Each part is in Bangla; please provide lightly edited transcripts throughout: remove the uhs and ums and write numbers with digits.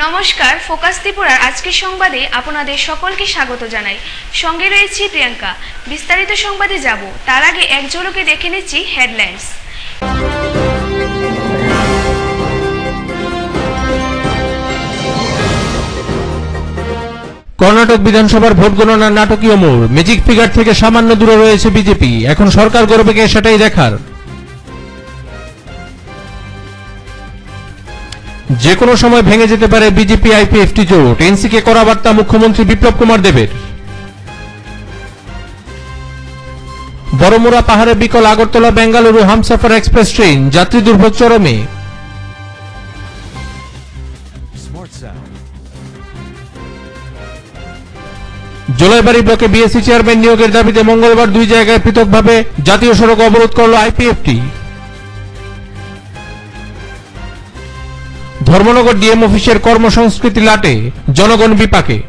নমস্কার, ফোকাস ত্রিপুরার আজকের সংবাদে আপনাদের সকলকে স্বাগত জানাই। সঙ্গে রয়েছি প্রিয়াঙ্কা। বিস্তারিত সংবাদে যাব, তার আগে এক ঝলকে দেখে নিচ্ছি হেডলাইন্স। কর্ণাটক বিধানসভার ভোট গণনার নাটকীয় মোড়। ম্যাজিক ফিগার থেকে সামান্য দূরে রয়েছে বিজেপি। এখন সরকার গড়বে কে সেটাই দেখার। যে কোনো সময় ভেঙে যেতে পারে বিজেপি আইপিএফটি জোট। এনসিকে করা বার্তা মুখ্যমন্ত্রী বিপ্লব কুমার দেবের। বড়মুড়া পাহাড়ে বিকল আগরতলা বেঙ্গালুরু হামসফর এক্সপ্রেস ট্রেন, যাত্রী দুর্ভোগ চরমে। জলাইবাড়ি ব্লকে বিএসসি চেয়ারম্যান নিয়োগের দাবিতে মঙ্গলবার দুই জায়গায় পৃথকভাবে জাতীয় সড়ক অবরোধ করল আইপিএফটি। ধর্মনগর ডিএম অফিসের কর্মসংস্কৃতি লাটে, জনগণ বিপাকে।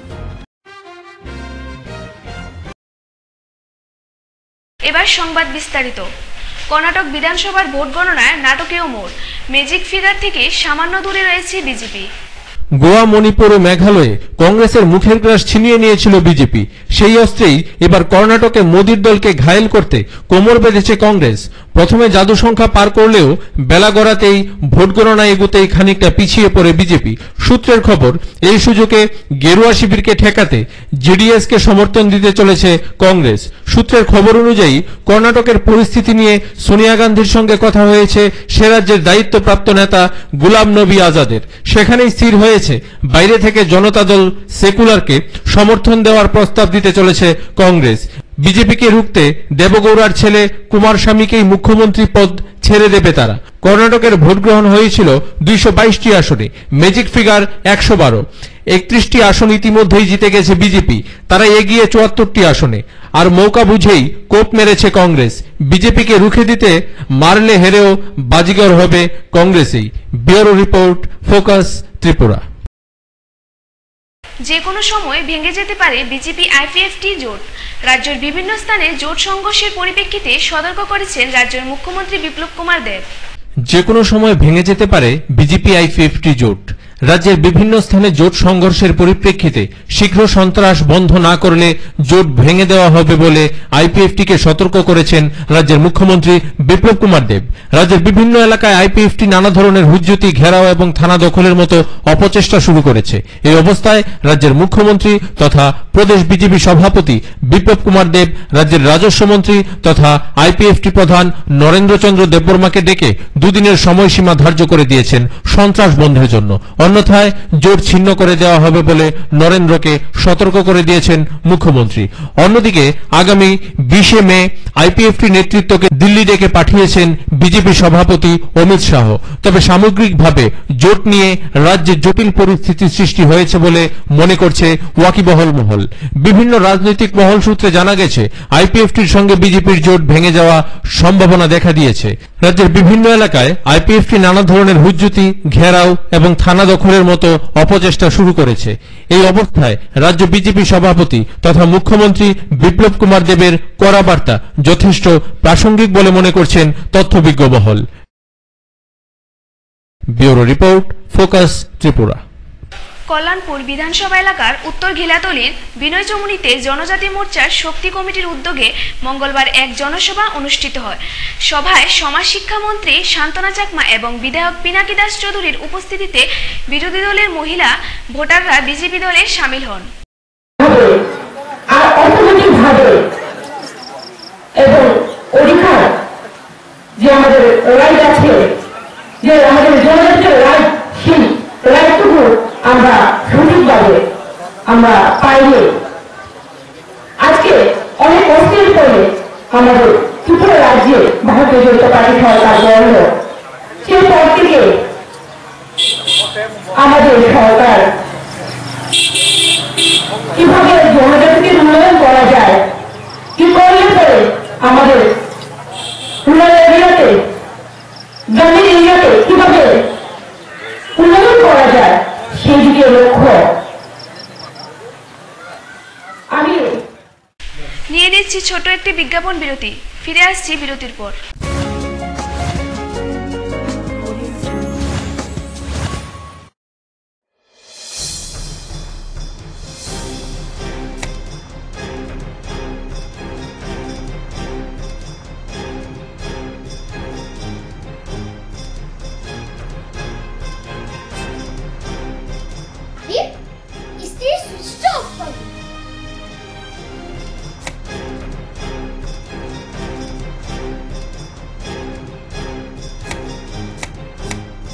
এবার সংবাদ বিস্তারিত। কর্ণাটক বিধানসভার ভোট গণনায় নাটকীয় মোড়। ম্যাজিক ফিগার থেকে সামান্য দূরে রয়েছে বিজেপি। গোয়া, মণিপুর ও মেঘালয়ে কংগ্রেসের মুখের গ্রাস ছিনিয়ে নিয়েছিল বিজেপি। সেই অস্ত্রেই এবার কর্ণাটকে মোদির দলকে ঘায়েল করতে কোমর বেঁধেছে কংগ্রেস। প্রথমে জাদু সংখ্যা পার করলেও বেলা গড়াতেই ভোট গণনা এগুতেই খানিকটা পিছিয়ে পড়ে বিজেপি। সূত্রের খবর, এই সুযোগে গেরুয়া শিবিরকে ঠেকাতে জেডিএসকে সমর্থন দিতে চলেছে কংগ্রেস। সূত্রের খবর অনুযায়ী কর্ণাটকের পরিস্থিতি নিয়ে সোনিয়া গান্ধীর সঙ্গে কথা হয়েছে সে রাজ্যের দায়িত্বপ্রাপ্ত নেতা গুলাম নবী আজাদের। সেখানেই স্থির হয়েছে বাইরে থেকে জনতা দল সেকুলারকে সমর্থন দেওয়ার প্রস্তাব দিতে চলেছে কংগ্রেস। বিজেপিকে রুখতে দেবগৌড়ার ছেলে কুমারস্বামীকেই মুখ্যমন্ত্রী পদ ছেড়ে দেবে তারা। কর্ণাটকের ভোট গ্রহণ হয়েছিল 222টি আসনে, ম্যাজিক ফিগার 112। 31টি আসন ইতিমধ্যেই জিতে গেছে বিজেপি, তারা এগিয়ে 74টি আসনে। আর মৌকা বুঝেই কোপ মেরেছে কংগ্রেস। বিজেপিকে রুখে দিতে মারলে হেরেও বাজিগর হবে কংগ্রেসেই। Bureau report, focus Tripura. যে কোনো সময় ভেঙে যেতে পারে বিজেপি আইপিএফটি জোট। রাজ্যের বিভিন্ন স্থানে জোট সংঘর্ষের পরিপ্রেক্ষিতে সতর্ক করেছেন রাজ্যের মুখ্যমন্ত্রী বিপ্লব কুমার দেব। যে কোনো সময় ভেঙে যেতে পারে বিজেপি আইপিএফটি জোট। রাজ্যের বিভিন্ন স্থানে জোট সংঘর্ষের পরিপ্রেক্ষিতে শীঘ্র সন্ত্রাস বন্ধ না করলে জোট ভেঙে দেওয়া হবে বলে আইপিএফটিকে সতর্ক করেছেন রাজ্যের মুখ্যমন্ত্রী বিপ্লব কুমার দেব। রাজ্যের বিভিন্ন এলাকায় আইপিএফটি নানা ধরনের হুজ্জতি, ঘেরাও এবং থানা দখলের মতো অপচেষ্টা শুরু করেছে। এই অবস্থায় রাজ্যের মুখ্যমন্ত্রী তথা প্রদেশ বিজেপি সভাপতি বিপ্লব কুমার দেব রাজ্যের রাজস্ব মন্ত্রী তথা আইপিএফটি প্রধান নরেন্দ্র চন্দ্র দেববর্মাকে ডেকে দুদিনের সময়সীমা ধার্য করে দিয়েছেন সন্ত্রাস বন্ধের জন্য। অন্যথায় জোট ছিন্ন করে দেওয়া হবে বলে নরেন্দ্রকে সতর্ক করে দিয়েছেন মুখ্যমন্ত্রী। অন্যদিকে আগামী 20 মে আইপিএফটি নেতৃত্বকে দিল্লি ডেকে পাঠিয়েছেন বিজেপি সভাপতি অমিত শাহ। তবে সামগ্রিকভাবে জোট নিয়ে রাজ্যে জটিল পরিস্থিতি সৃষ্টি হয়েছে বলে মনে করছে ওয়াকিবহল মহল। বিভিন্ন রাজনৈতিক মহল সূত্রে জানা গেছে আইপিএফটির সঙ্গে বিজেপির জোট ভেঙে যাওয়া সম্ভাবনা দেখা দিয়েছে। রাজ্যের বিভিন্ন এলাকায় আইপিএফটি নানা ধরনের হুজ্জতি, ঘেরাও এবং থানা দখলের মতো অপচেষ্টা শুরু করেছে। এই অবস্থায় রাজ্য বিজেপি সভাপতি তথা মুখ্যমন্ত্রী বিপ্লব কুমার দেবের কড়া বার্তা যথেষ্ট প্রাসঙ্গিক বলে মনে করছেন তথ্যবিজ্ঞ মহল। Bureau report, focus Tripura. Kalyanpur বিধানসভা এলাকার উত্তর ঘিলাতলির বিনয় চমুনিতে জনজাতি মোর্চার শক্তি কমিটির উদ্যোগে মঙ্গলবার এক জনসভা অনুষ্ঠিত হয়। সভায় সমাজ শিক্ষামন্ত্রী শান্তনা চাকমা এবং বিধায়ক পিনাকি দাস চৌধুরীর উপস্থিতিতে বিরোধী দলের মহিলা ভোটাররা বিজেপি দলে সামিল হন। আমরা সঠিকভাবে আমরা পাইনি। আজকে অনেক অস্থির করে আমাদের ত্রিপুরা রাজ্যে ভারতীয় জনতা পার্টি সরকার গড়ল। সেই পর থেকে আমাদের সরকার কিভাবে জনজাতিকে উন্নয়ন করা যায়, কি করলে পরে আমাদের রুরাল এরিয়াতে, গ্রামীণ এরিয়াতে কিভাবে উন্নয়ন করা যায় সেই দিকে লক্ষ্য। আমি নিয়ে নিচ্ছি ছোট একটি বিজ্ঞাপন বিরতি। ফিরে আসছি বিরতির পর।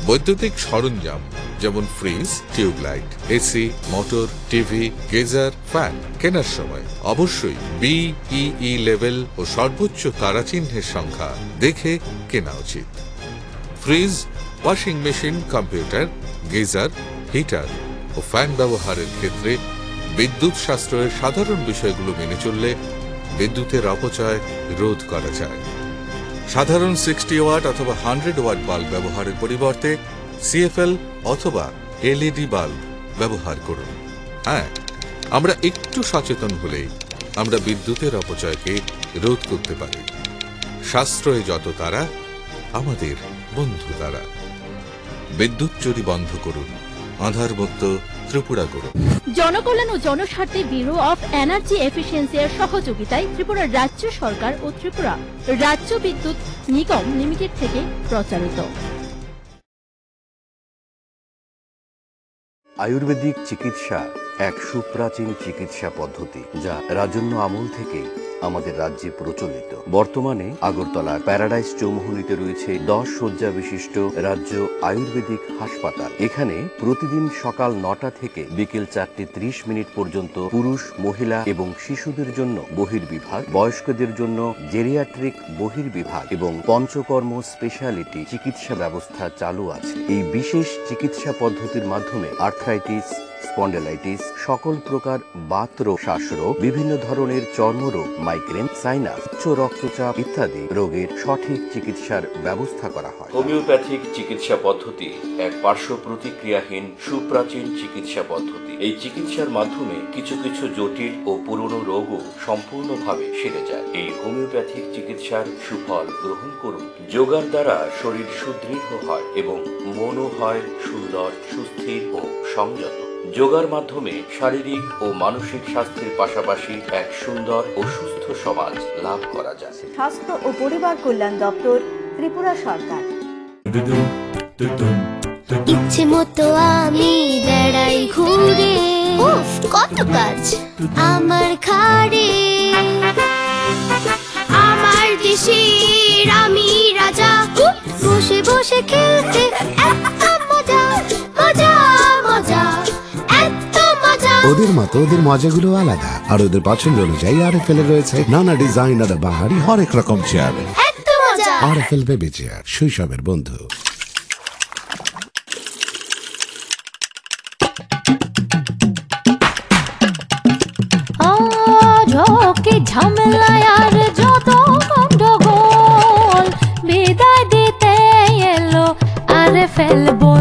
বৈদ্যুতিক সরঞ্জাম যেমন fridge, tube light, AC, motor, TV, geyser, fan কেনার সময় অবশ্যই BEE লেভেল ও সর্বোচ্চ তারাচিহ্নের সংখ্যা দেখে কেনা উচিত। Fridge, washing machine, computer, geyser, heater ও ফ্যান ব্যবহারের ক্ষেত্রে বিদ্যুৎ সাশ্রয়ের সাধারণ বিষয়গুলো মেনে চললে বিদ্যুতের অপচয় রোধ করা যায়। সাধারণ 60 ওয়াট অথবা 100 ওয়াট বাল্ব ব্যবহারের পরিবর্তে CFL অথবা LED বাল্ব ব্যবহার করুন। হ্যাঁ, আমরা একটু সচেতন হলেই আমরা বিদ্যুতের অপচয়কে রোধ করতে পারি। সাশ্রয়ে যত তারা, আমাদের বন্ধু তারা। বিদ্যুৎ চুরি বন্ধ করুন, আধারমুক্ত ত্রিপুরা করুন। জনকল্যাণ ও জনস্বার্থে ব্যুরো অফ এনার্জি এফিসিয়েন্সি এর সহযোগিতায় ত্রিপুরা রাজ্য সরকার ও ত্রিপুরা রাজ্য বিদ্যুৎ নিগম লিমিটেড থেকে প্রচারিত। আয়ুর্বেদিক চিকিৎসা এক সুপ্রাচীন চিকিৎসা পদ্ধতি, যা রাজন্য আমল থেকেই আমাদের রাজ্যে প্রচলিত। বর্তমানে আগরতলার প্যারাডাইস চৌমুহনীতে রয়েছে 10 শয্যা বিশিষ্ট রাজ্য আয়ুর্বেদিক হাসপাতাল। এখানে প্রতিদিন সকাল 9টা থেকে বিকেল 4:30 পর্যন্ত পুরুষ, মহিলা এবং শিশুদের জন্য বহির্বিভাগ, বয়স্কদের জন্য জেরিয়াট্রিক বহির্বিভাগ এবং পঞ্চকর্ম স্পেশালিটি চিকিৎসা ব্যবস্থা চালু আছে। এই বিশেষ চিকিৎসা পদ্ধতির মাধ্যমে আর্থ্রাইটিস, স্পন্ডেলাইটিস, সকল প্রকার বাতরোগ, শ্বাসরোগ, বিভিন্ন ধরনের চর্মরোগ, মাইগ্রেন, সাইনাস, উচ্চ রক্তচাপ ইত্যাদি রোগের সঠিক চিকিৎসার ব্যবস্থা করা হয়। হোমিওপ্যাথিক চিকিৎসা পদ্ধতি এক পার্শ্ব প্রতিক্রিয়াহীন সুপ্রাচীন চিকিৎসা পদ্ধতি। এই চিকিৎসার মাধ্যমে কিছু কিছু জটিল ও পুরনো রোগও সম্পূর্ণভাবে সেরে যায়। এই হোমিওপ্যাথিক চিকিৎসার সুফল গ্রহণ করুন। যোগার দ্বারা শরীর সুদৃঢ় হয় এবং মনও হয় সুন্দর, সুস্থির ও সংযত। যোগার মাধ্যমে শারীরিক ও মানসিক স্বাস্থ্যের পাশাপাশি এক সুন্দর ও সুস্থ সমাজ লাভ করা যায়। স্বাস্থ্য ও পরিবার কল্যাণ দপ্তর, ত্রিপুরা সরকার। ইচ্ছে মতো আমি বেড়াই ঘুরে, কত কাজ আমার ঘাড়ে, আমার দেশের আমি রাজা, বসে বসে খেলতে এত মজা, মজা মজা, এত মজা। ওদের মতো ওদের মজাগুলো আলাদা, আর ওদের পছন্দ অনুযায়ী RFL রয়েছে নানা ডিজাইন আর বাহারি হরেক রকম চেয়ার। এত মজা। RFL বেবি চেয়ার, শৈশবের বন্ধু। ঝামেলায় আর যত গন্ডগোল বিদায় দিতে এলো RFL বল।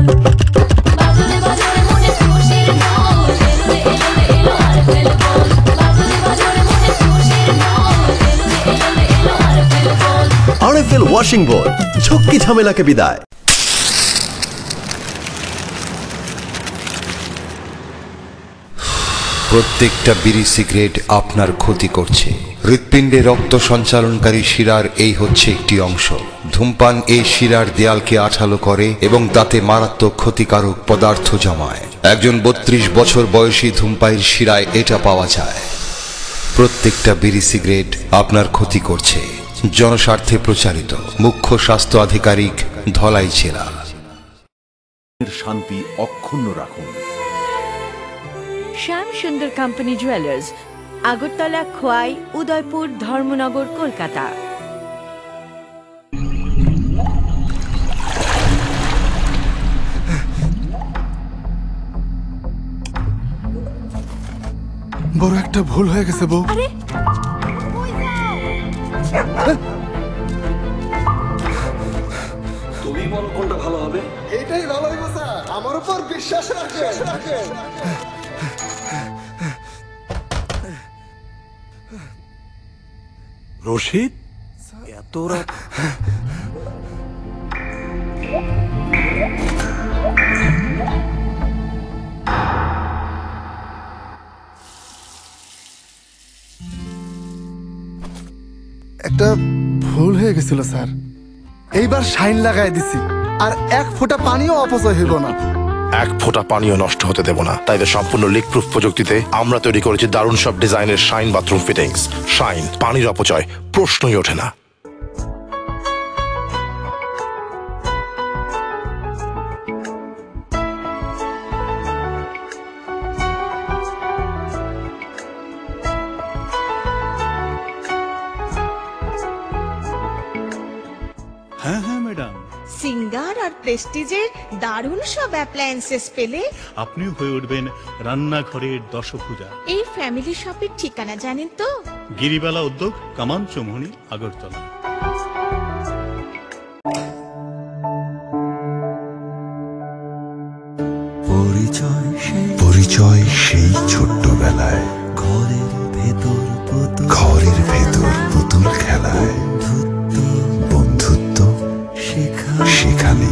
RFL ওয়াশিং বোর্ড, ঝক্কি ঝামেলাকে বিদায়। প্রত্যেকটা বিড়ি সিগারেট আপনার ক্ষতি করছে। হৃৎপিণ্ডে রক্ত সঞ্চালনকারী শিরার এই হচ্ছে একটি অংশ। ধূমপান এই শিরার দেয়ালকে আঠালো করে এবং তাতে মারাত্মক ক্ষতিকারক পদার্থ জমায়। একজন 32 বছর বয়সী ধূমপায়ীর শিরায় এটা পাওয়া যায়। প্রত্যেকটা বিড়ি সিগারেট আপনার ক্ষতি করছে। জনস্বার্থে প্রচারিত, মুখ্য স্বাস্থ্য আধিকারিক, ধলাই জেলা। শান্তি অক্ষুণ্ণ রাখুন। Shyam Sundar company jewellers, Agartala, Khowai, Udaipur, Dharmanagar, Kolkata. বড় একটা ভুল হয়ে গেছে বউ। তুমি বলো কোনটা ভালো হবে। এটাই ভালো হইব স্যার, আমার উপর বিশ্বাস রাখেন। রশিদ, এত রাত? একটা ভুল হয়ে গেছিল স্যার, এইবার শাইন লাগাই দিছি, আর এক ফোঁটা পানিও অপচয় হইব না। এক ফোঁটা পানিও নষ্ট হতে দেব না। তাই তো সম্পূর্ণ লিক প্রুফ প্রযুক্তিতে আমরা তৈরি করেছি দারুণ সব ডিজাইনের শাইন বাথরুম ফিটিংস। শাইন, পানির অপচয় প্রশ্নই ওঠে না। প্রেস্টিজের দারুণ সব অ্যাপ্লায়েন্সেস পেলে আপনিও হয়ে উঠবেন রান্নাঘরের দশভুজা। এই ফ্যামিলি শপের ঠিকানা জানেন তো? গিরিবালা উদ্যোগ, কামান চৌমুহনী, আগরতলা। পরিচয় সেই ছোট্টবেলায় ঘরের ভেতর পুতুল খেলায় বন্ধুত্ব সেখানে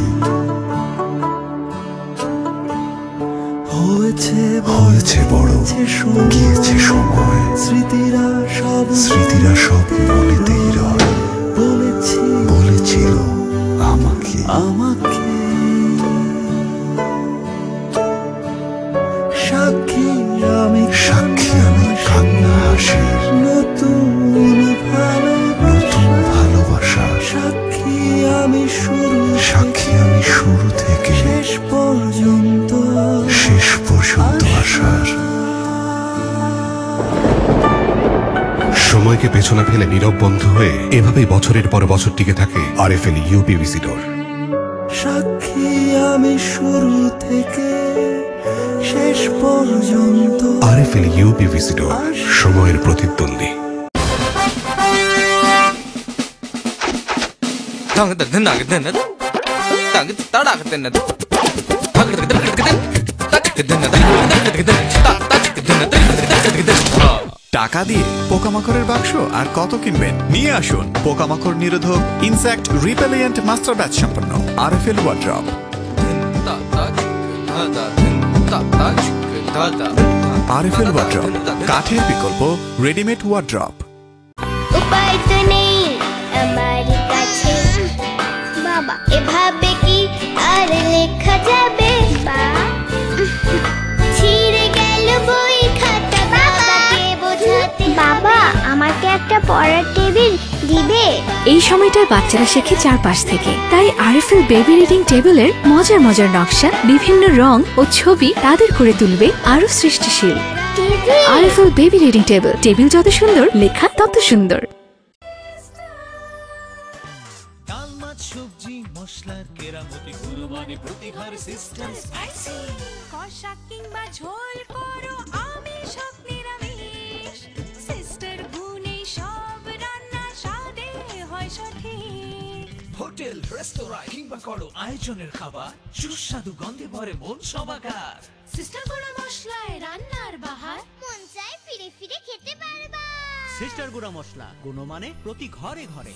হয়েছে বড়, গিয়েছে সময়, স্মৃতিরা সব মনেতেই রয়। বলেছিল আমাকে সাক্ষী আমি কান্না হাসির নতুন ভালোবাসা। সাক্ষী আমি শুরু থেকে শেষ পর্যন্ত আসার। সময়কে পেছনে ফেলে নীরব বন্ধু হয়ে এভাবেই বছরের পর বছর টিকে থাকে আরএফএল ইউপিভিসি ডোর। সাক্ষী আমি শুরু থেকে শেষ পর্যন্ত। আরএফএল ইউপিভিসি ডোর, সময়ের প্রতিদ্বন্দ্বী। টাকা দিয়ে পোকামাকড়ের বাক্স আর কত কিনবেন? নিয়ে আসুন পোকামাকড় নিরোধক ইনসেক্ট রিপেলিয়েন্ট মাস্টার ব্যাচ সম্পন্ন আরএফএল ওয়ার্ড্রপ। আরএফএল ওয়ার্ড্রপ, কাঠের বিকল্প রেডিমেড ওয়ার্ড্রপ। উপায় তো নেই আমার কাছে বাবা, এভাবে কি আর লেখা যাবে? ছিঁড়ে গেল বই খাতা, বাবাকে বোঝাতে। বাবা, আমাকে একটা পড়ার টেবিল দিবে? এই সময়টায় বাচ্চারা শেখে চারপাশ থেকে, তাই আরএফএল বেবি রিডিং টেবিলের মজার মজার নকশা, বিভিন্ন রং ও ছবি তাদের করে তুলবে আরো সৃষ্টিশীল। RFL baby reading table, table যত সুন্দর, লেখা তত সুন্দর। সবজি মশলার কেরামতি কুরবানি প্রতিঘর সিস্টেম স্পাইসি কষা কিংবা ঝোল করো আমিষ হোক নিরামিষ সিস্টার গুণে সব রান্না স্বাদে হয় সঠিক। হোটেল রেস্তোরাঁ কিংবা করো আয়োজনের খাবার সুস্বাদু গন্ধে ভরে মন সবাকার। সিস্টার গুঁড়া মশলায় রান্নার বাহার মন চায় ফিরে ফিরে খেতে পারবা। সিস্টার গুঁড়া মশলা, গুণমানে প্রতি ঘরে ঘরে।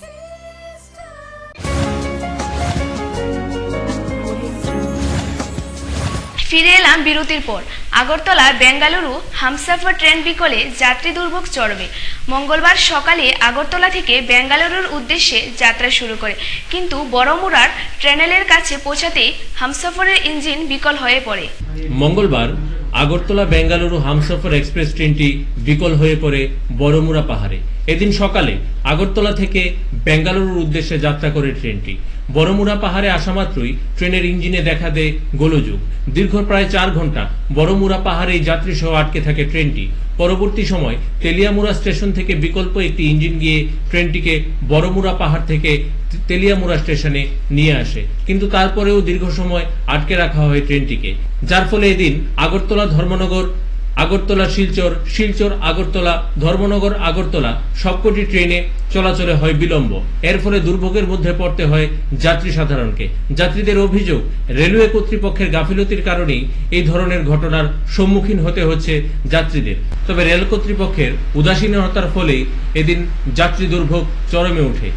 ফিরে এলাম বিরতির পর। আগরতলা বেঙ্গালুরু হামসাফার ট্রেন বিকলে যাত্রী দুর্ভোগ চরমে। মঙ্গলবার সকালে আগরতলা থেকে বেঙ্গালুরুর উদ্দেশ্যে যাত্রা শুরু করে, কিন্তু বড়মুড়ার ট্রেনেলের কাছে পৌঁছাতেই হামসাফারের ইঞ্জিন বিকল হয়ে পড়ে। মঙ্গলবার আগরতলা বেঙ্গালুরু হামসফর এক্সপ্রেস ট্রেনটি বিকল হয়ে পড়ে বড়মুড়া পাহাড়ে। এদিন সকালে আগরতলা থেকে বেঙ্গালুরুর উদ্দেশ্যে যাত্রা করে ট্রেনটি। বড়মুড়া পাহাড়ে আসা মাত্রই ট্রেনের ইঞ্জিনে দেখা দেয় গোলযোগ। দীর্ঘ প্রায় 4 ঘন্টা বড়মুড়া পাহাড়েই যাত্রী সহ আটকে থাকে ট্রেনটি। পরবর্তী সময় তেলিয়ামুড়া স্টেশন থেকে বিকল্প একটি ইঞ্জিন গিয়ে ট্রেনটিকে বড়মুড়া পাহাড় থেকে তেলিয়ামুড়া স্টেশনে নিয়ে আসে, কিন্তু তারপরেও দীর্ঘ সময় আটকে রাখা হয় ট্রেনটিকে, যার ফলে এদিন আগরতলা ধর্মনগর, আগরতলা শিলচর, শিলচর আগরতলা, ধর্মনগর আগরতলা সবকটি ট্রেনে চলাচলে হয় বিলম্ব। এর ফলে দুর্ভোগের মধ্যে পড়তে হয় যাত্রী সাধারণকে। যাত্রীদের অভিযোগ, রেলওয়ে কর্তৃপক্ষের গাফিলতির কারণেই এই ধরনের ঘটনার সম্মুখীন হতে হচ্ছে যাত্রীদের। তবে রেল কর্তৃপক্ষের উদাসীনতার ফলেই এদিন যাত্রী দুর্ভোগ চরমে ওঠে।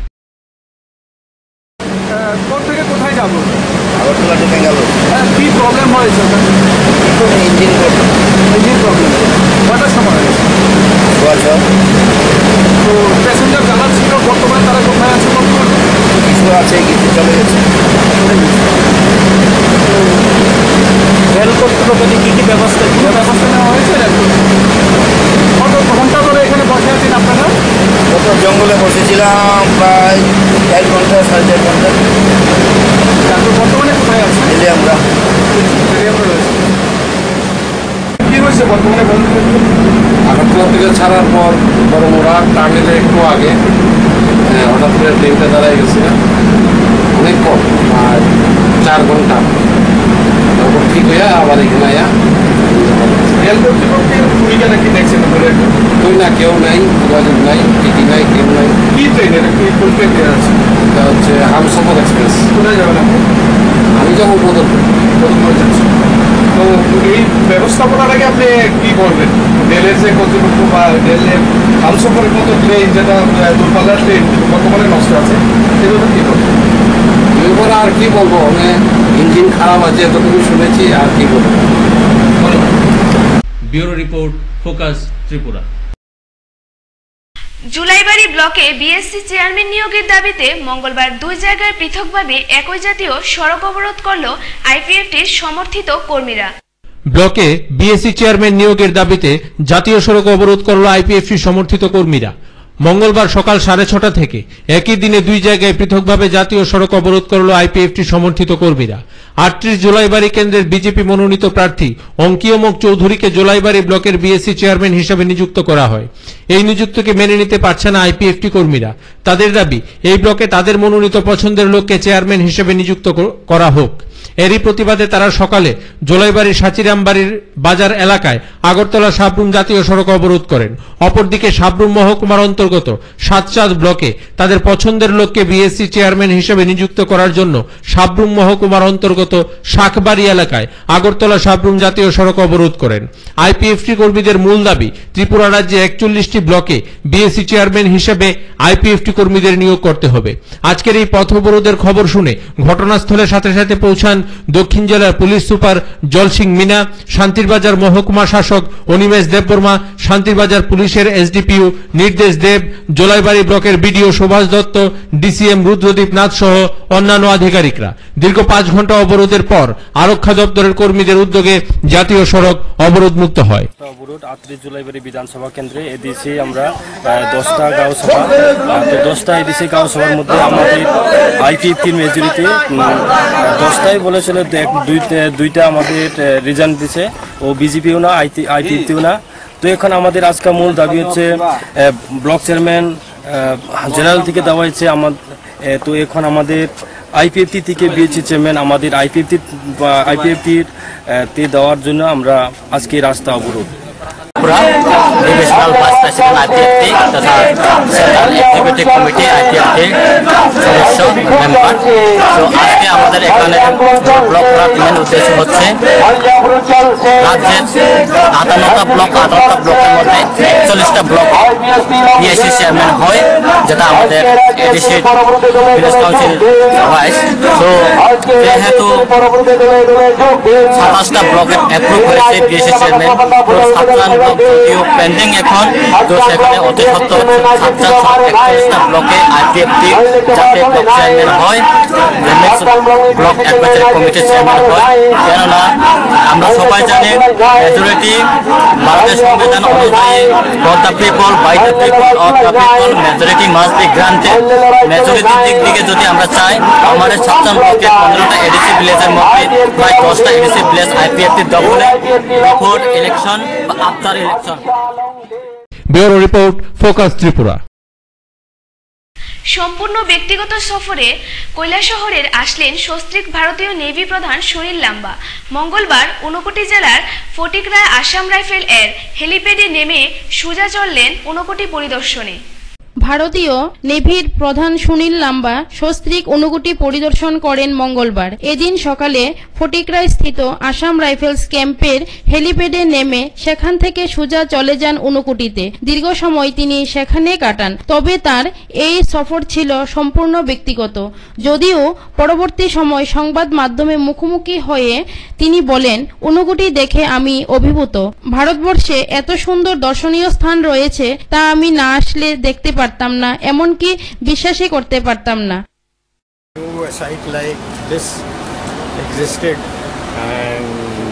থেকে কোথায় যাবো? আগরতলা টু বেঙ্গালুরু। কি প্রবলেম হয়েছে? Engine problem. কটার সময় হয়েছে? তো প্যাসেঞ্জার যারা ছিল বর্তমানে তারা কোথায় আছে? কিছু আছে, কিছু চলে গেছে। রেল কর্তৃপক্ষের কি কি ব্যবস্থা নেওয়া হয়েছে? কত ঘন্টা ধরে এখানে বসে আছেন আপনারা? কত জঙ্গলে বসেছিলাম প্রায় 4 ঘন্টা, 4.5 ঘন্টা। বর্তমানে কোথায় আছে? তেলিয়ামুড়া। কি হয়েছে বর্তমানে? আগরতলা থেকে ছাড়ার পর বড়মুড়া টার্মিনালে একটু আগে হঠাৎ করে ট্রেনটা দাঁড়ায় গেছে অনেক কম, আর 4 ঘন্টা তারপর ঠিক হয়ে আবার এখানে আয়া রেল কর্তৃপক্ষের ভূমিকা নাকি দেখছেন তুই না কেউ নাই যোগাযোগ নাই টিটি নাই কেউ নাই কি ট্রেন এটা কি কোন ট্রেন আছে এটা হচ্ছে হামসফর এক্সপ্রেস কোথায় যাবেন আপনি আমি যাবো বদরপুর যাচ্ছি তো এই ব্যবস্থাপনাটাকে আপনি কি বলবেন রেলের যে কর্তৃপক্ষ বা রেলের হামসফরের মতো ট্রেন যেটা দূরপাল্লার ট্রেন বর্তমানে নষ্ট আছে সেগুলো কি করবেন এরপরে আর কি বলবো মানে ইঞ্জিন খারাপ আছে এতটুকু শুনেছি আর কি বলবো। Bureau report, focus Tripura. Jolaibari ব্লকে বিএসসি চেয়ারম্যান নিয়োগের দাবিতে মঙ্গলবার 2 জায়গায় পৃথকভাবে একই জাতীয় সড়ক অবরোধ করল আইপিএফটির সমর্থিত কর্মীরা। ব্লকে বিএসসি চেয়ারম্যান নিয়োগের দাবিতে জাতীয় সড়ক অবরোধ করল আইপিএফটি সমর্থিত কর্মীরা। মঙ্গলবার সকাল 6:30 থেকে একই দিনে 2 জায়গায় পৃথকভাবে জাতীয় সড়ক অবরোধ করল আইপিএফটি সমর্থিত কর্মীরা। 38 জুলাইবাড়ি কেন্দ্রের বিজেপি মনোনীত প্রার্থী অঙ্কিয়মক চৌধুরীকে জুলাইবাড়ি ব্লকের বিএসসি চেয়ারম্যান হিসেবে নিযুক্ত করা হয়। এই নিযুক্তিকে মেনে নিতে পারছে না আইপিএফটি কর্মীরা। তাদের দাবি এই ব্লকে তাদের মনোনীত পছন্দের লোককে চেয়ারম্যান হিসেবে নিযুক্ত করা হোক। এরই প্রতিবাদে তারা সকালে জোলাইবাড়ির সাচিরামবাড়ির বাজার এলাকায় আগরতলা সাবরুম জাতীয় সড়ক অবরোধ করেন। অপরদিকে সাবরুম মহকুমার অন্তর্গত সাতচাঁদ ব্লকে তাদের পছন্দের লোককে বিএসসি চেয়ারম্যান হিসেবে নিযুক্ত করার জন্য সাবরুম মহকুমার অন্তর্গত শাকবাড়ি এলাকায় আগরতলা সাবরুম জাতীয় সড়ক অবরোধ করেন। আইপিএফটি কর্মীদের মূল দাবি ত্রিপুরা রাজ্যে 41টি ব্লকে বিএসসি চেয়ারম্যান হিসেবে আইপিএফটি কর্মীদের নিয়োগ করতে হবে। আজকের এই পথ অবরোধের খবর শুনে ঘটনাস্থলে সাথে সাথে পৌঁছান দক্ষিণ জেলার পুলিশ সুপার জলসিং মিনা, শান্তিরবাজার মহকুমা শাসক অনিমেষ দেববর্মা, শান্তিরবাজার পুলিশের এসডিপিও নির্দেশ দেব, জোলাইবাড়ি ব্লকের বিডিও সুভাষ দত্ত, ডিসিএম রুদ্রদীপ নাথ সহ অন্যান্য আধিকারিকরা। দীর্ঘ 5 ঘন্টা অবরোধের পর আরক্ষা দপ্তরের কর্মীদের উদ্যোগে জাতীয় সড়ক অবরোধ মুক্ত হয়। অবরোধ 38 জুলাইবাড়ি বিধানসভা কেন্দ্রে এদিকে আমরা 10টা গাঁও সভা, তো 10টা এদিকে গাঁও সভার মধ্যে আমাদের আইপিএফটির মেজরিটি 10টাই বলেছিল, দুইটা আমাদের রিজাইন দিছে, ও বিজেপিও না আইপিএফটিও না। তো এখন আমাদের আজকে মূল দাবি হচ্ছে ব্লক চেয়ারম্যান জেনারেল থেকে দেওয়া হয়েছে তো এখন আমাদের আইপিএফটি থেকে বিএসসি চেয়ারম্যান আমাদের আইপিএফটির তে দেওয়ার জন্য আমরা আজকে রাস্তা অবরোধ। ডিভিশনাল ভাইস প্রেসিডেন্ট আইপিএফটি তথা সেন্ট্রাল এক্সিকিউটিভ কমিটি আইপিএফটি সদস্য মেম্বার। তো আজকে আমাদের এখানে ব্লক করার মেন উদ্দেশ্য হচ্ছে রাজ্যের 58টা ব্লক, 18টা ব্লকের মধ্যে 41টা ব্লক বিএসসি চেয়ারম্যান হয়, যেটা আমাদের এডিসি ভিলেজ কাউন্সিল ভাইস। তো যেহেতু 27টা ব্লকে অ্যাপ্রুভ হয়েছে বিএসসি চেয়ারম্যান, পেন্ডিং এখন, তো সেখানে অতি সত্ত্বর 41টা ব্লকে আইপিএফটি যাতে ব্লক চেয়ারম্যান হয়, ব্লক অ্যাডভাইজারি কমিটির চেয়ারম্যান হয়। কেননা আমরা সবাই জানি মেজরিটি ভারতের সংবিধান অনুযায়ী for the people, by the people, of the people, majority must be granted. মেজরিটির দিক থেকে যদি আমরা চাই, আমাদের 56 ব্লকে 15টা এডিসি ভিলেজের মধ্যে প্রায় 10টা এডিসি ভিলেজ আইপিএফটির দখলে বিফোর ইলেকশন বা after election. Bureau report, focus Tripura. সম্পূর্ণ ব্যক্তিগত সফরে কৈলাসহরের আসলেন সস্ত্রীক ভারতীয় নেভি প্রধান সুনীল লাম্বা। মঙ্গলবার ঊনকোটি জেলার ফটিকরায় আসাম রাইফেল এর হেলিপ্যাডে নেমে সোজা চললেন ঊনকোটি পরিদর্শনে। ভারতীয় নেভির প্রধান সুনীল লাম্বা সস্ত্রীক ঊনকোটি পরিদর্শন করেন মঙ্গলবার। এদিন সকালে ফটিকরায় স্থিত আসাম রাইফেলস ক্যাম্পের হেলিপ্যাডে নেমে সেখান থেকে সোজা চলে যান ঊনকোটিতে। দীর্ঘ সময় তিনি সেখানে কাটান। তবে তার এই সফর ছিল সম্পূর্ণ ব্যক্তিগত। যদিও পরবর্তী সময় সংবাদ মাধ্যমে মুখোমুখি হয়ে তিনি বলেন, ঊনকোটি দেখে আমি অভিভূত। ভারতবর্ষে এত সুন্দর দর্শনীয় স্থান রয়েছে, তা আমি না আসলে দেখতে পারতাম না, এমনকি বিশ্বাসই করতে পারতাম না। A site like this existed, and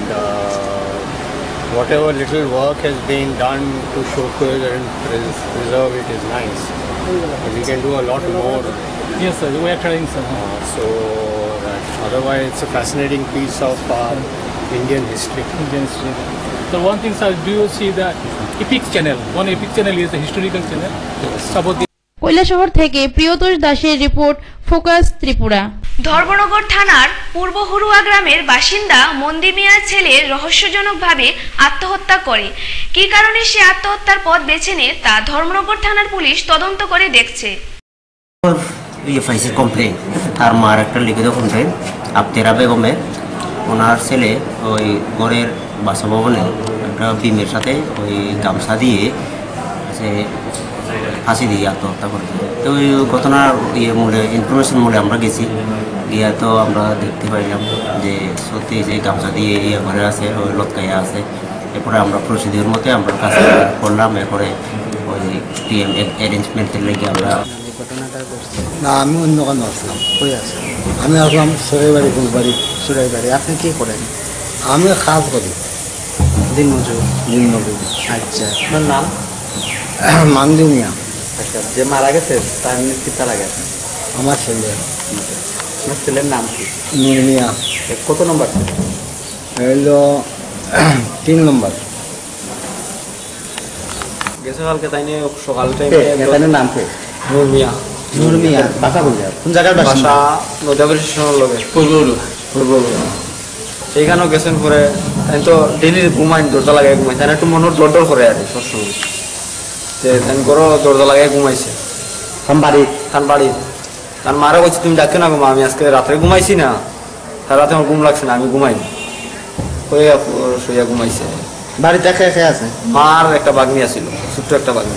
whatever little work has been done to show and preserve it is nice. We can do a lot more. Yes, sir. We are trying, sir. So otherwise, it's a fascinating piece of Indian history. So one thing, sir, do you see the Epic channel? One Epic channel is a historical channel. Yes. Kailashahar থেকে প্রিয়তোষ দাসের রিপোর্ট, ফোকাস ত্রিপুরা। ধর্মনগর থানার পূর্ব হুরুয়া গ্রামের বাসিন্দা মন্দির মিয়ার ছেলে রহস্যজনকভাবে আত্মহত্যা করে। কী কারণে সে আত্মহত্যার পথ বেছে নেয় তা ধর্মনগর থানার পুলিশ তদন্ত করে দেখছে। কমপ্লেন তার মার একটা লিখিত কমপ্লেন আবতেরা বেগমে, ওনার ছেলে ওই ঘরের বাসভবনে একটা বিমের সাথে ওই গামছা দিয়ে সে ফাঁসি দিয়ে আত্মহত্যা করেছে। তো ওই ঘটনার মূলে ইনফরমেশন মূলে আমরা গেছি, গিয়া তো আমরা দেখতে পাইলাম যে সত্যি যে গামছা দিয়ে ঘরে আছে, ওই লটকাইয়া আছে। এরপরে আমরা প্রসিডিওর মতে আমরা কাজ করলাম। এরপরে ওই টিএম অ্যারেঞ্জমেন্টের লেগে আমরা না, আমি অন্য কোনো আসলাম, কই আছে আমি আসলাম সরাইবাড়ি, ফুলবাড়ি, সরাইবাড়ি। আপনি কি করেন? আমি কাজ করি, দিনমজুর। আচ্ছা, আপনার নাম? মান্দি মিয়া। আচ্ছা, যে মারা গেছে তার কিতা লাগে? আমার ছেলে। আপনার ছেলের নাম কি? নুর মিয়া। কত নম্বর? হইল 3 নম্বর। গেছে কালকে তাই নিয়ে সকাল টাইমে নাম কি? নুর মিয়া। নুর মিয়া বাসা বলছে কোন জায়গার বাসা? নদাবরি স্টেশনের লগে পূর্ব। এইখানেও গেছেন পরে তাই তো ডেলি ঘুমাই, দরজা লাগাই ঘুমাই। তাই একটু মনে লড্ডর করে আর সবসময় তাই করো দরজা লাগাই ঘুমাইছে। তার বাড়ি তার মারা বলছে তুমি ডাকছো না ঘুমা, আমি আজকে রাত্রে ঘুমাইছি না, তার রাতে আমার ঘুম লাগছে না, আমি ঘুমাইনি। শুইয়া ঘুমাইছে। বাড়িতে একা আছে? মার একটা বাগনি আছিল, ছোট্ট একটা বাগনি।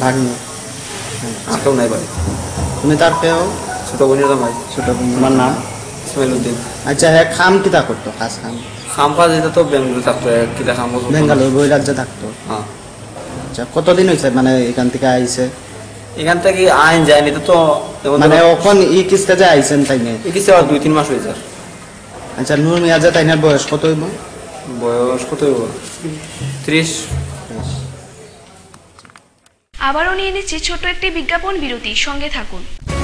আর কেউ নাই বাড়ি। তুমি তার কেউ? ছোট বোনের জামাই। ছোট বোন। তোমার নাম? ইসমাইল উদ্দিন। আচ্ছা, হ্যাঁ, খাম কিতা করতো? খাম কাজ এটা তো বেঙ্গালুরু থাকতো, কিতা খাম বেঙ্গালুরু বই রাজ্যে থাকতো। হ্যাঁ। আচ্ছা, কতদিন হয়েছে মানে এখান থেকে আইছে? এখান থেকে আইন যায়নি তো মানে ওখান ই কিস্তে যে আইছেন তাই নিয়ে? এই কিস্তে 2-3 মাস হয়েছে। আচ্ছা, নূর মিয়া যে তাইনার বয়স কত হইব? বয়স কত হইব? 30। আবারও নিয়ে নিচ্ছি ছোট্ট একটি বিজ্ঞাপন বিরতি, সঙ্গে থাকুন।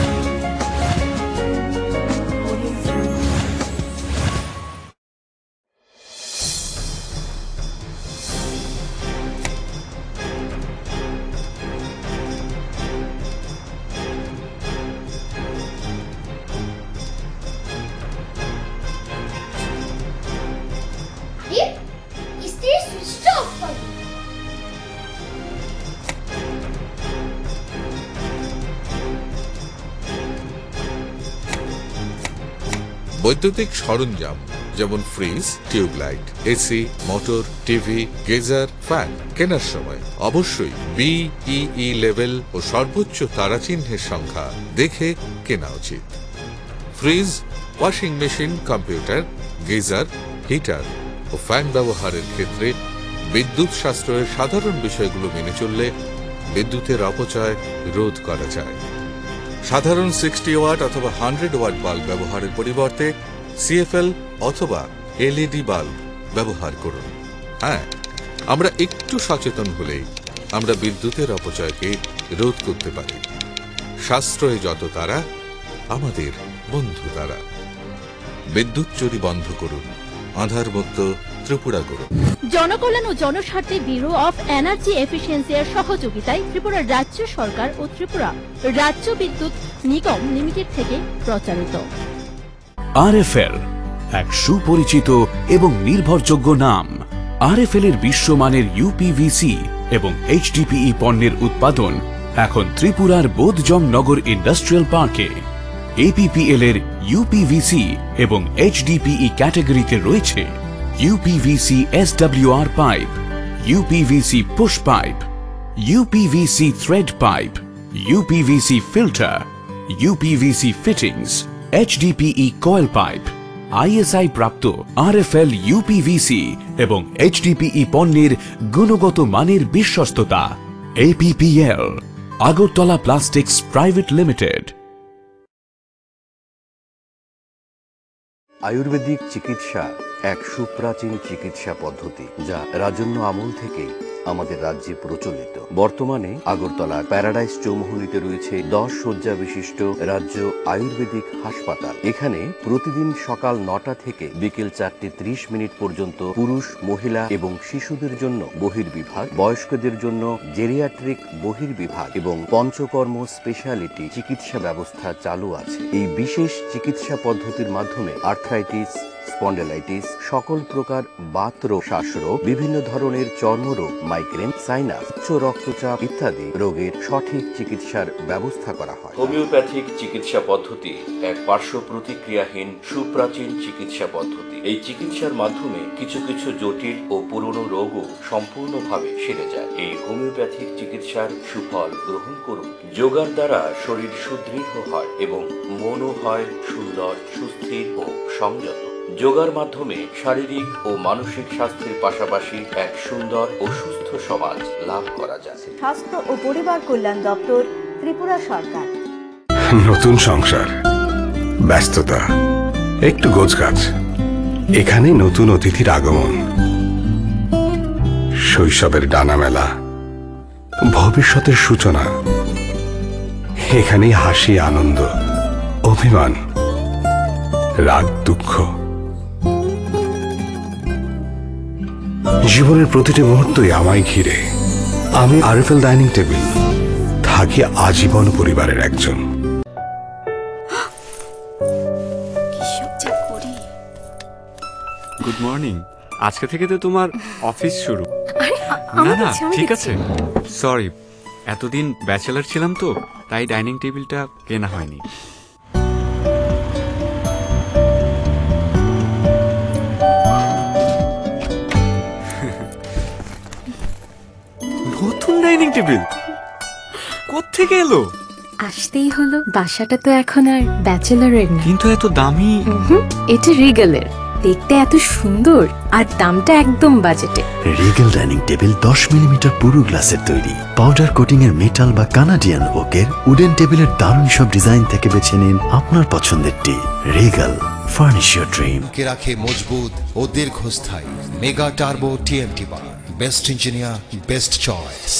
বৈদ্যুতিক সরঞ্জাম যেমন fridge, tube light, AC, motor, TV, geyser, fan কেনার সময় অবশ্যই BEE লেভেল ও সর্বোচ্চ তারাচিহ্নের সংখ্যা দেখে কেনা উচিত। Fridge, washing machine, computer, geyser, heater ও ফ্যান ব্যবহারের ক্ষেত্রে বিদ্যুৎ সাশ্রয়ের সাধারণ বিষয়গুলো মেনে চললে বিদ্যুতের অপচয় রোধ করা যায়। সাধারণ 60 ওয়াট অথবা 100 ওয়াট বাল্ব ব্যবহারের পরিবর্তে CFL অথবা LED বাল্ব ব্যবহার করুন। হ্যাঁ, আমরা একটু সচেতন হলেই আমরা বিদ্যুতের অপচয়কে রোধ করতে পারি। সাশ্রয়ে যত তারা, আমাদের বন্ধু তারা। বিদ্যুৎ চুরি বন্ধ করুন, আধার মুক্ত ত্রিপুরা করুন। জনকল্যাণ ও জনস্বার্থে ব্যুরো অফ এনার্জি এফিসিয়েন্সি এর সহযোগিতায় ত্রিপুরা রাজ্য সরকার ও ত্রিপুরা রাজ্য বিদ্যুৎ নিগম লিমিটেড থেকে প্রচারিত। RFL এক সুপরিচিত এবং নির্ভরযোগ্য নাম। RFL এর বিশ্বমানের UPVC এবং HDPE পণ্যের উৎপাদন এখন ত্রিপুরার বোধজং নগর ইন্ডাস্ট্রিয়াল পার্কে। APPL এর UPVC এবং HDPE ক্যাটাগরিতে রয়েছে UPVC SWR pipe, UPVC push pipe, UPVC thread pipe, UPVC filter, UPVC fittings, HDPE coil pipe, ISI প্রাপ্ত RFL UPVC এবং HDPE পণ্যের গুণগত মানের বিশ্বস্ততা। APPL Agartala plastics private limited. Ayurvedic চিকিৎসা এক সুপ্রাচীন চিকিৎসা পদ্ধতি যা রাজন্য আমল থেকেই আমাদের রাজ্যে প্রচলিত। বর্তমানে আগরতলার প্যারাডাইস চৌমুহনীতে রয়েছে 10 শয্যা বিশিষ্ট রাজ্য আয়ুর্বেদিক হাসপাতাল। এখানে প্রতিদিন সকাল 9টা থেকে বিকেল 4:30 পর্যন্ত পুরুষ, মহিলা এবং শিশুদের জন্য বহির্বিভাগ, বয়স্কদের জন্য জেরিয়াট্রিক বহির্বিভাগ এবং পঞ্চকর্ম স্পেশালিটি চিকিৎসা ব্যবস্থা চালু আছে। এই বিশেষ চিকিৎসা পদ্ধতির মাধ্যমে আর্থ্রাইটিস, স্পন্ডেলাইটিস, সকল প্রকার বাতরোগ, শ্বাসরোগ, বিভিন্ন ধরনের চর্মরোগ, মাইগ্রেন, সাইনাস, উচ্চ রক্তচাপ ইত্যাদি রোগের সঠিক চিকিৎসার ব্যবস্থা করা হয়। হোমিওপ্যাথিক চিকিৎসা পদ্ধতি এক পার্শ্ব প্রতিক্রিয়াহীন সুপ্রাচীন চিকিৎসা পদ্ধতি। এই চিকিৎসার মাধ্যমে কিছু কিছু জটিল ও পুরনো রোগও সম্পূর্ণভাবে সেরে যায়। এই হোমিওপ্যাথিক চিকিৎসার সুফল গ্রহণ করুন। যোগার দ্বারা শরীর সুদৃঢ় হয় এবং মনও হয় সুন্দর, সুস্থির ও সংযত। যোগার মাধ্যমে শারীরিক ও মানসিক স্বাস্থ্যের পাশাপাশি এক সুন্দর ও সুস্থ সমাজ লাভ করা যায়। স্বাস্থ্য ও পরিবার কল্যাণ দপ্তর, ত্রিপুরা সরকার। নতুন সংসার, ব্যস্ততা, একটু গোছগাছ, এখানে নতুন অতিথির আগমন, শৈশবের ডানা মেলা, ভবিষ্যতের সূচনা। এখানেই হাসি, আনন্দ, অভিমান, রাগ, দুঃখ। জীবনের প্রতিটি মুহূর্তই আমায় ঘিরে। আমি আরএফএল ডাইনিং টেবিল, থাকি আজীবন পরিবারের একজন। Good morning. আজকে থেকে তো তোমার অফিস শুরু। না না, ঠিক আছে। সরি, এতদিন ব্যাচেলার ছিলাম তো, তাই ডাইনিং টেবিলটা কেনা হয়নি। নতুন ডাইনিং টেবিল কোত্থেকে এলো? আসতেই হলো, বাসাটা তো এখন আর ব্যাচেলরের না। কিন্তু এত দামি। এটা রিগেলের, দেখতে এত সুন্দর আর দামটা একদম বাজেটে। রিগেল ডাইনিং টেবিল 10 মিলিমিটার পুরু গ্লাসের তৈরি। পাউডার কোটিং এর মেটাল বা কানাডিয়ান ওকের উডেন টেবিলের দারুণ সব ডিজাইন থেকে বেছে নিন আপনার পছন্দেরটি। Regal, furnish your dream. কে রাখে মজবুত ও দীর্ঘস্থায়ী mega turbo TMT bar. Best engineer, best choice.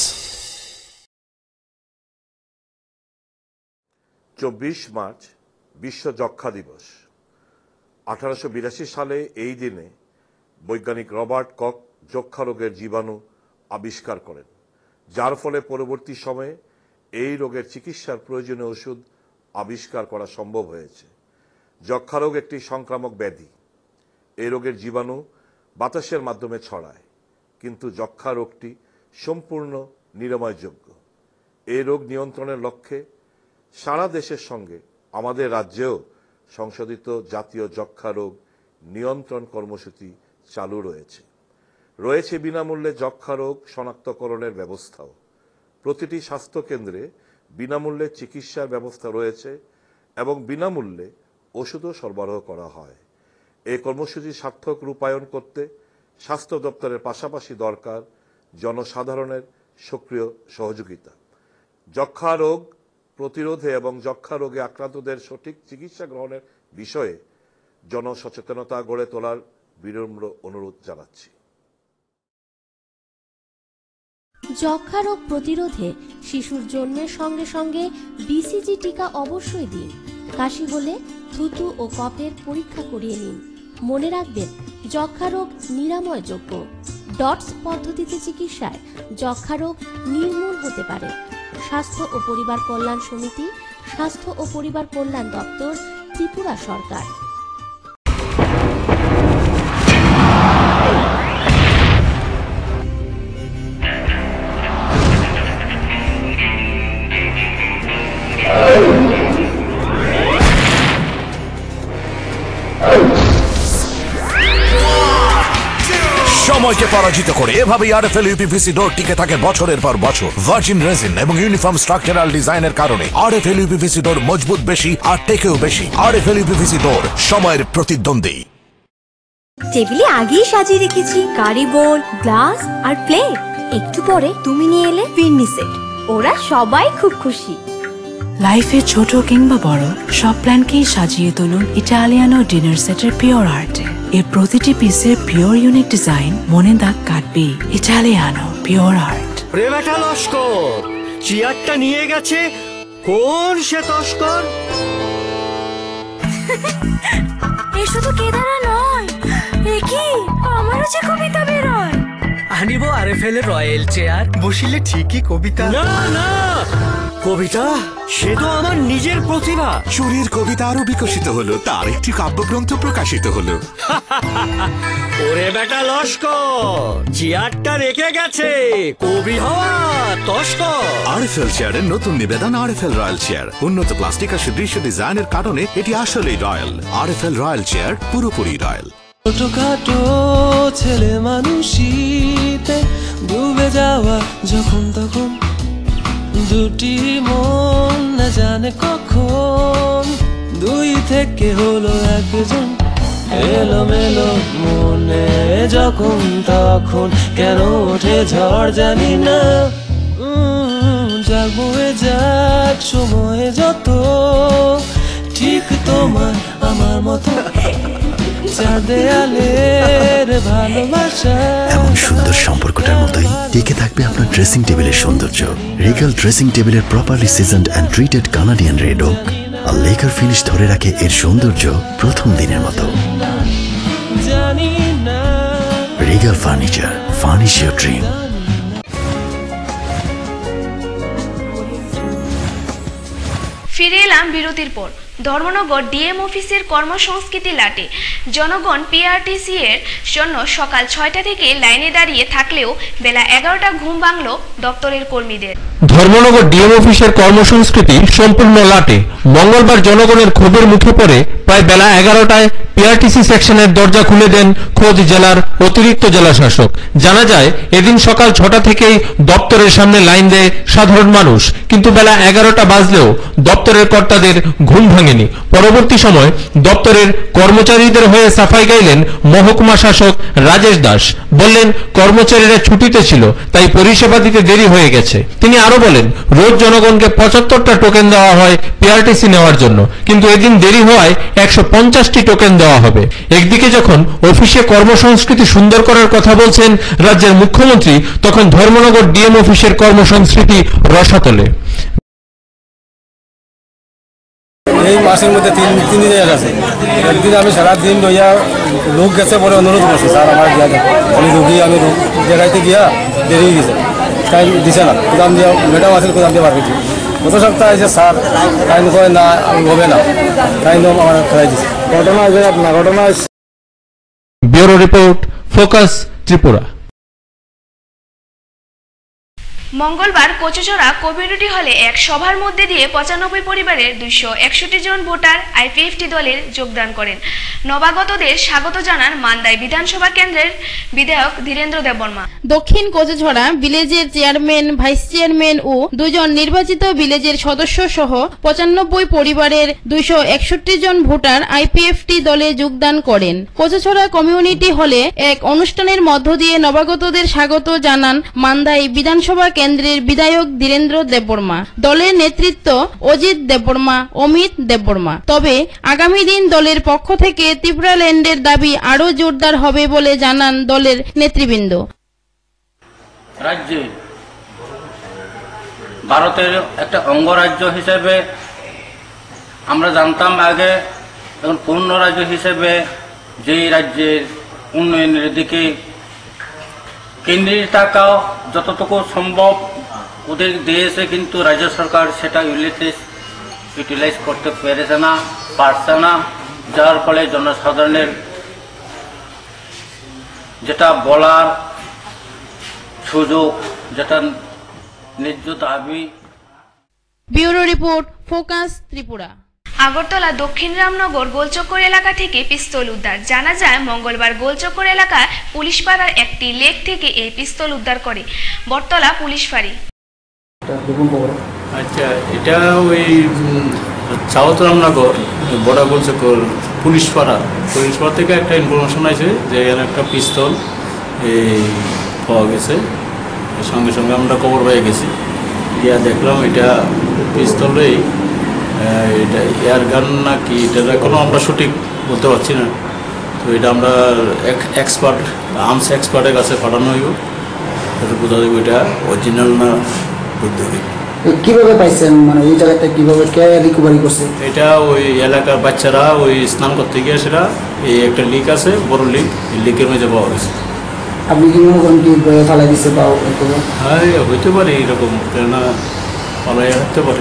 24 March বিশ্ব যক্ষ্মা দিবস। 1882 সালে এই দিনে বৈজ্ঞানিক রবার্ট কখ যক্ষ্মা রোগের জীবাণু আবিষ্কার করেন, যার ফলে পরবর্তী সময়ে এই রোগের চিকিৎসার প্রয়োজনীয় ওষুধ আবিষ্কার করা সম্ভব হয়েছে। যক্ষ্মা রোগ একটি সংক্রামক ব্যাধি। এই রোগের জীবাণু বাতাসের মাধ্যমে ছড়ায়, কিন্তু যক্ষ্মা রোগটি সম্পূর্ণ নিরাময়যোগ্য। এই রোগ নিয়ন্ত্রণের লক্ষ্যে সারা দেশের সঙ্গে আমাদের রাজ্যেও সংশোধিত জাতীয় যক্ষ্মা রোগ নিয়ন্ত্রণ কর্মসূচি চালু রয়েছে বিনামূল্যে যক্ষ্মা রোগ শনাক্তকরণের ব্যবস্থাও। প্রতিটি স্বাস্থ্য কেন্দ্রে বিনামূল্যে চিকিৎসার ব্যবস্থা রয়েছে এবং বিনামূল্যে ওষুধও সরবরাহ করা হয়। এই কর্মসূচি সার্থক রূপায়ণ করতে স্বাস্থ্য দপ্তরের পাশাপাশি দরকার জনসাধারণের সক্রিয় সহযোগিতা। যক্ষ্মা রোগ প্রতিরোধে এবং যক্ষ্মা রোগে আক্রান্তদের সঠিক চিকিৎসা গ্রহণের বিষয়ে জনসচেতনতা গড়ে তোলার বিনম্র অনুরোধ জানাচ্ছি। যক্ষ্মা রোগ প্রতিরোধে শিশুর জন্মের সঙ্গে সঙ্গে বিসিজি টিকা অবশ্যই দিন। কাশি হলে থুতু ও কফের পরীক্ষা করিয়ে নিন। মনে রাখবেন, যক্ষ্মা রোগ নিরাময়যোগ্য। ডটস পদ্ধতিতে চিকিৎসায় যক্ষ্মা রোগ নির্মূল হতে পারে। স্বাস্থ্য ও পরিবার কল্যাণ সমিতি, স্বাস্থ্য ও পরিবার কল্যাণ দপ্তর, ত্রিপুরা সরকার। সময়কে পরাজিত করে এভাবেই আরএফএল ইউপিভিসি ডোর টিকে থাকে বছরের পর বছর। ভার্জিন রেজিন এবং ইউনিফর্ম স্ট্রাকচারাল ডিজাইনের কারণে আরএফএল ইউপিভিসি ডোর মজবুত বেশি আর টেকেও বেশি। আরএফএল ইউপিভিসি ডোর, সময়ের প্রতিদ্বন্দ্বী। টেবিলে আগেই সাজিয়ে রেখেছি কারি বোল, গ্লাস আর প্লেট। একটু পরে তুমি নিয়ে এলে ফিরনি সেট। ওরা সবাই খুব খুশি। লাইফে ছোট কিংবা বড় সব প্ল্যানকেই সাজিয়ে তুলুন ইটালিয়ানো ডিনার সেটের পিওর আর্টে। এর প্রতিটি পিসের পিওর ইউনিক ডিজাইন মনে দাগ কাটবে। Italiano pure art. রে বেটা লস্কর, চেয়ারটা নিয়ে গেছে কোন সে তস্কর? এ শুধু কেদারা নয়, এ কি আমারও যে কবিতা বেরোয়। আনিব আরএফএল এর রয়্যাল চেয়ার, বসিলে ঠিকই কবিতা। না না, কবিতা সে তো আমার নিজের প্রতিভা। চুরির কবিতা আরো বিকশিত হলো, তার একটি কাব্যগ্রন্থ প্রকাশিত হলো। ওরে বেটা লস্কর, চেয়ারটা রেখে গেছে কবি হওয়া তস্কর। আরএফএল চেয়ারের নতুন নিবেদন আরএফএল রয়্যাল চেয়ার। উন্নত প্লাস্টিক আর সুদৃশ্য ডিজাইনের কারণে এটি আসলেই রয়্যাল। আরএফএল রয়্যাল চেয়ার, পুরোপুরি রয়্যাল। ছোটখাটো ছেলে মানুষিতে ডুবে যাওয়া যখন তখন, দুটি মন না জানে কখন দুই থেকে হলো একজন। এলোমেলো মনে যখন তখন কেন ওঠে ঝড় জানি না। যাক বয়ে যাক সময় যত, ঠিক তোমার আমার মতো চার দেয়ালের ভালোবাসা। এমন সুন্দর সম্পর্কটার মতোই টিকে থাকবে আপনার ড্রেসিং টেবিলের সৌন্দর্য। রিগাল ড্রেসিং টেবিলের properly seasoned and treated Canadian red oak আর লেকার ফিনিশ ধরে রাখে এর সৌন্দর্য প্রথম দিনের মতো। Regal furniture, furnish your dream. ফিরে এলাম বিরতির পর। ধর্মনগর ডিএম অফিসের কর্মসংস্কৃতি লাটে জনগণ পিআরটিসি এর জন্য সকাল 6টা থেকে লাইনে দাঁড়িয়ে থাকলেও বেলা 11টা ঘুম ভাঙল দপ্তরের কর্মীদের। ধর্মনগর ডিএম অফিসের কর্মসংস্কৃতি সম্পূর্ণ লাটে। মঙ্গলবার জনগণের ক্ষোভের মুখে পড়ে প্রায় বেলা 11টায় পিআরটিসি সেকশনের দরজা খুলে দেন খোদ জেলার অতিরিক্ত জেলা শাসক। জানা যায় এদিন সকাল 6টা থেকেই দপ্তরের সামনে লাইন দেয় সাধারণ মানুষ, কিন্তু বেলা 11টা বাজলেও দপ্তরের কর্তাদের ঘুম ভাঙেনি। পরবর্তী সময় দপ্তরের কর্মচারীদের হয়ে সাফাই গাইলেন মহকুমা শাসক রাজেশ দাস। বললেন কর্মচারীরা ছুটিতে ছিল, তাই পরিষেবা দিতে দেরি হয়ে গেছে। তিনি আরো বলেন রোজ জনগণকে 75টা টোকেন দেওয়া হয় পিআরটিসি নেওয়ার জন্য, কিন্তু এদিন দেরি হওয়ায় 150টি টোকেন দেওয়া হবে। একদিকে যখন অফিসে কর্মসংস্কৃতি সুন্দর করার কথা বলছেন রাজ্যের মুখ্যমন্ত্রী, তখন ধর্মনগর ডিএম অফিসের কর্মসংস্কৃতি রসাতলে। এই মাসের মধ্যে তিন দিনের আছে। একদিন আমি সারাদিন লইয়া লোক গেছে বলে অনুরোধ করছি, স্যার আমার দিয়া দেয়, আমি রুগী, আমি দেখাইতে গিয়া দেরি হয়ে গেছে, টাইম দিছে না। কোদাম দিয়া ম্যাডাম আছে, কোদাম দিয়ে পারবে। গত সপ্তাহে আছে স্যার, টাইম কয় না হবে না, টাইম আমার ফেরাই দিছে। ঘটনা হয়েছে আপনার, ঘটনা ব্যুরো রিপোর্ট, ফোকাস ত্রিপুরা। মঙ্গলবার কচুচড়া কমিউনিটি হলে এক সভার মধ্যে দিয়ে 95 পরিবারের 261 জন ভোটার আইপিএফটি দলের যোগদান করেন। নবাগতদের স্বাগত জানান মান্দাই বিধানসভা কেন্দ্রের বিধায়ক ধীরেন্দ্র দেববর্মা। দক্ষিণ কচুচড়া ভিলেজের চেয়ারম্যান, ভাইস চেয়ারম্যান ও 2 জন নির্বাচিত ভিলেজের সদস্য সহ 95 পরিবারের 261 জন ভোটার আইপিএফটি দলে যোগদান করেন। কচুচড়া কমিউনিটি হলে এক অনুষ্ঠানের মধ্য দিয়ে নবাগতদের স্বাগত জানান মান্দাই বিধানসভা কেন্দ্রের বিধায়ক ধীরেন্দ্র দেববর্মা। দলের নেতৃত্ব অজিত দেববর্মা, অমিত দেববর্মা। তবে আগামী দিন দলের পক্ষ থেকে ত্রিপুরা ল্যান্ডের দাবি আরো জোরদার হবে বলে জানান দলের নেতৃবৃন্দ। রাজ্যে ভারতের একটা অঙ্গরাজ্য হিসেবে আমরা জানতাম আগে, এখন পূর্ণ রাজ্য হিসেবে যেই রাজ্যের উন্নয়নের দিকে কেন্দ্রের টাকাও যতটুকু সম্ভব ওদের দিয়েছে, কিন্তু রাজ্য সরকার সেটা ইউটিলাইজ করতে পারছে না, যার ফলে জনসাধারণের যেটা বলার সুযোগ, যেটা ন্যায্য দাবি। Bureau report, focus Tripura. Agartala দক্ষিণ রামনগর গোলচক্কর এলাকা থেকে পিস্তল উদ্ধার। জানা যায় মঙ্গলবার গোলচক্কর এলাকার পুলিশ পাড়ার একটি লেক থেকে এই পিস্তল উদ্ধার করে বটতলা পুলিশ ফাঁড়ি। আচ্ছা, এটা ওই সাউথ রামনগর বড়া গোলচক্কর পুলিশ পাড়া থেকে একটা ইনফরমেশন আছে যে এখানে একটা পিস্তল পাওয়া গেছে। সঙ্গে সঙ্গে আমরা খবর পেয়ে গেছি, গিয়া দেখলাম এটা পিস্তলেই, এটা এয়ার গান নাকি এটা এখনো আমরা সঠিক বলতে পারছি না। তো এটা আমরা এক্সপার্ট আর্মস এক্সপার্টের কাছে পাঠানো হইব, এটা বোঝা যাবে এটা অরিজিনাল না বুদ্ধি। কিভাবে পাইছেন, মানে ওই জায়গাতে কিভাবে কে রিকভারি করছে? এটা ওই এলাকার বাচ্চারা ওই স্নান করতে গিয়ে সেটা এই একটা লিক আছে, বড় লিক, এই লিকের মধ্যে পাওয়া গেছে। আপনি কি মনে করেন কি ফালাই দিচ্ছে পাও? হ্যাঁ হইতে পারে এইরকম, কেননা পালাই রাখতে পারে।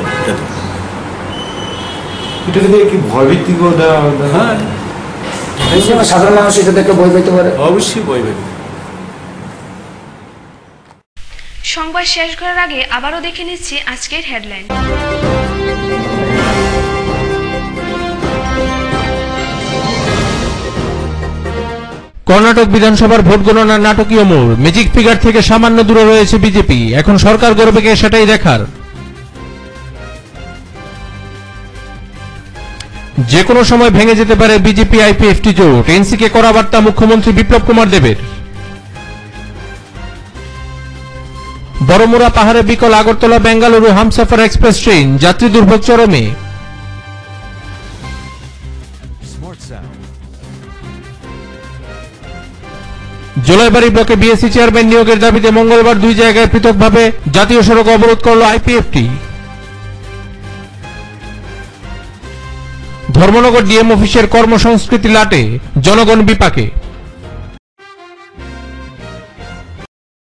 এটা কি ভয়ভীতি? হ্যাঁ সাধারণ মানুষ এটা দেখে ভয় পেতে পারে, অবশ্যই ভয় পেতে। সংবাদ শেষ করার আগে আবারও দেখে নিচ্ছি আজকের হেডলাইন। কর্ণাটক বিধানসভার ভোট গণনার নাটকীয় মোড়, ম্যাজিক ফিগার থেকে সামান্য দূরে রয়েছে বিজেপি, এখন সরকার গড়বে কে সেটাই দেখার। যে কোনো সময় ভেঙে যেতে পারে বিজেপি আইপিএফটি জোট, এনসিকে কড়া বার্তা মুখ্যমন্ত্রী বিপ্লব কুমার দেবের। বড়মুড়া পাহাড়ে বিকল আগরতলা বেঙ্গালুরু হামসফর এক্সপ্রেস ট্রেন, যাত্রী দুর্ভোগ চরমে। জোলাইবাড়ি ব্লকে বিএসসি চেয়ারম্যান নিয়োগের দাবিতে মঙ্গলবার 2 জায়গায় পৃথকভাবে জাতীয় সড়ক অবরোধ করল আইপিএফটি। ধর্মনগর ডিএম অফিসের কর্মসংস্কৃতি লাটে, জনগণ বিপাকে।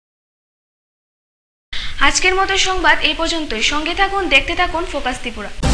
আজকের মতো সংবাদ এই পর্যন্তই। সঙ্গে থাকুন, দেখতে থাকুন ফোকাস ত্রিপুরা।